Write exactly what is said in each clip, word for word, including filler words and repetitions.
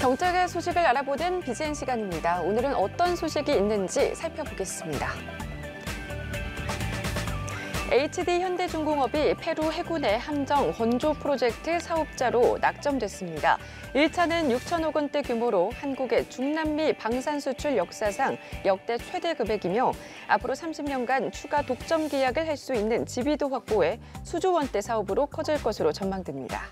경제계 소식을 알아보는 비지엔 시간입니다. 오늘은 어떤 소식이 있는지 살펴보겠습니다. 에이치디-현대중공업이 페루 해군의 함정 건조 프로젝트 사업자로 낙점됐습니다. 일 차는 육천억 원대 규모로 한국의 중남미 방산 수출 역사상 역대 최대 금액이며 앞으로 삼십 년간 추가 독점 계약을 할 수 있는 지위도 확보해 수조 원대 사업으로 커질 것으로 전망됩니다.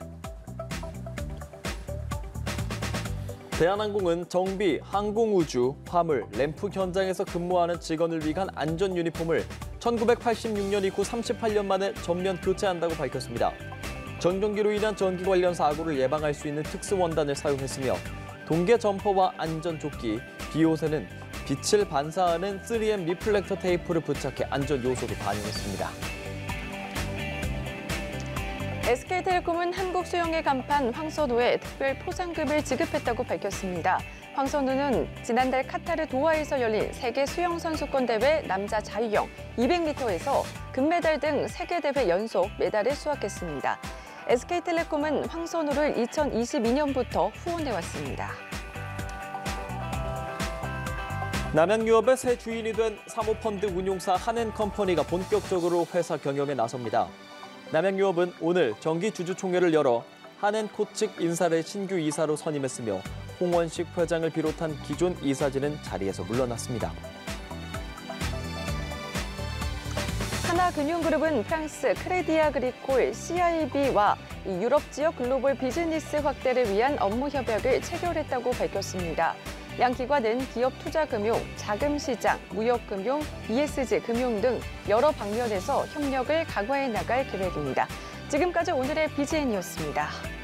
대한항공은 정비, 항공우주, 화물, 램프 현장에서 근무하는 직원을 위한 안전 유니폼을 천구백팔십육 년 이후 삼십팔 년 만에 전면 교체한다고 밝혔습니다. 전동기로 인한 전기 관련 사고를 예방할 수 있는 특수원단을 사용했으며 동계 점퍼와 안전조끼, 비옷에는 빛을 반사하는 쓰리엠 리플렉터 테이프를 부착해 안전 요소도 반영했습니다. 에스케이텔레콤은 한국수영의 간판 황선우에 특별 포상금을 지급했다고 밝혔습니다. 황선우는 지난달 카타르 도하에서 열린 세계 수영선수권 대회 남자 자유형 이백 미터에서 금메달 등 세 개 대회 연속 메달을 수확했습니다. 에스케이텔레콤은 황선우를 이천이십이 년부터 후원해왔습니다. 남양유업의 새 주인이 된 사모펀드 운용사 한앤컴퍼니가 본격적으로 회사 경영에 나섭니다. 남양유업은 오늘 정기주주총회를 열어 한앤코 측 인사를 신규 이사로 선임했으며 홍원식 회장을 비롯한 기존 이사진은 자리에서 물러났습니다. 하나금융그룹은 프랑스 크레디 아그리콜 씨아이비와 유럽 지역 글로벌 비즈니스 확대를 위한 업무 협약을 체결했다고 밝혔습니다. 양 기관은 기업 투자금융, 자금시장, 무역금융, 이에스지 금융 등 여러 방면에서 협력을 강화해 나갈 계획입니다. 지금까지 오늘의 비지엔이었습니다.